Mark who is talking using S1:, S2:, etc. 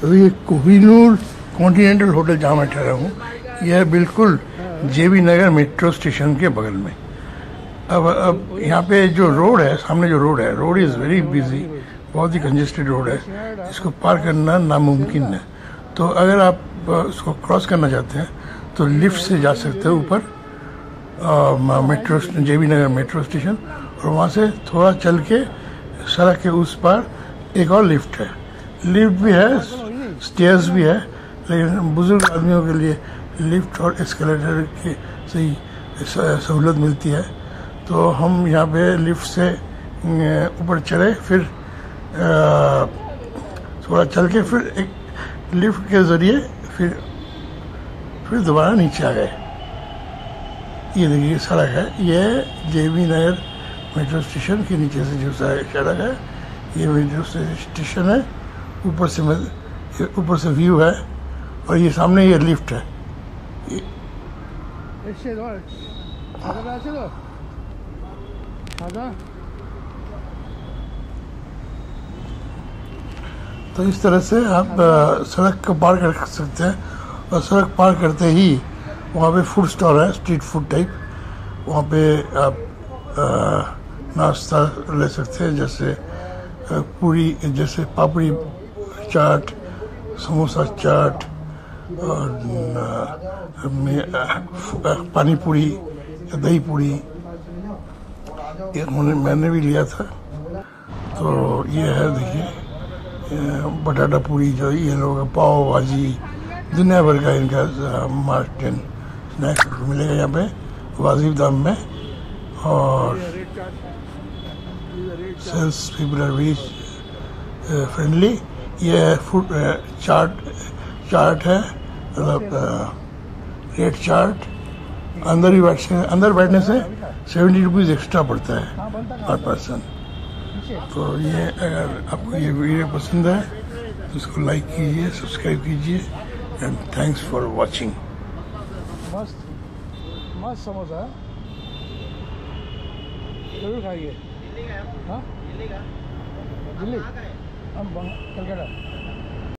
S1: तो ये Kohinoor continental hotel जहाँ मैं ठहरा हूँ, यह बिल्कुल जेबी नगर मेट्रो स्टेशन के बगल में। अब यहाँ पे जो रोड है, सामने जो रोड है, रोड इज़ वेरी बिजी, बहुत ही कंजेस्टेड रोड है, इसको पार करना नामुमकिन है। तो अगर आप उसको क्रॉस करना चाहते हैं तो लिफ्ट से जा सकते हो ऊपर metro JB Nagar metro station, और वहाँ से थोड़ा चल के सड़क के उस पार एक और लिफ्ट है। लिफ्ट भी है, स्टेयर्स भी है, लेकिन बुजुर्ग आदमियों के लिए लिफ्ट और एस्केलेटर की सही सहूलत मिलती है। तो हम यहाँ पे लिफ्ट से ऊपर चढ़े, फिर थोड़ा चल के फिर एक लिफ्ट के ज़रिए फिर दोबारा नीचे आ गए। ये देखिए सड़क है, ये जेबी नगर मेट्रो स्टेशन के नीचे से जो सड़क है, ये मेट्रो स्टेशन है। ऊपर से व्यू है, और ये सामने ये लिफ्ट है। तो इस तरह से आप सड़क को पार कर सकते हैं, और सड़क पार करते ही वहाँ पे फूड स्टॉल है, स्ट्रीट फूड टाइप। वहाँ पे आप नाश्ता ले सकते हैं, जैसे पूरी, जैसे पापड़ी चाट, समोसा चाट, और पानी पूरी या दही पूरी, ये मैंने भी लिया था। तो ये है, देखिए बटाटा पूरी, जो ये लोग पाव भाजी, दुनिया भर का इनका मार्टिन स्नैक्स मिलेगा यहाँ पे वाजिब दाम में, और sales people are very friendly. ये फूड चार्ट है, मतलब रेट चार्ट। अंदर बैठने से 70 रुपीज़ एक्स्ट्रा पड़ता है पर पर्सन। तो ये, अगर आपको ये वीडियो पसंद है तो इसको लाइक कीजिए, सब्सक्राइब कीजिए, एंड थैंक्स फॉर वॉचिंग।
S2: मस्त मस्त समोसा है, जरूर खाइए। हाँ, दिल्ली, हम कलकत्ता।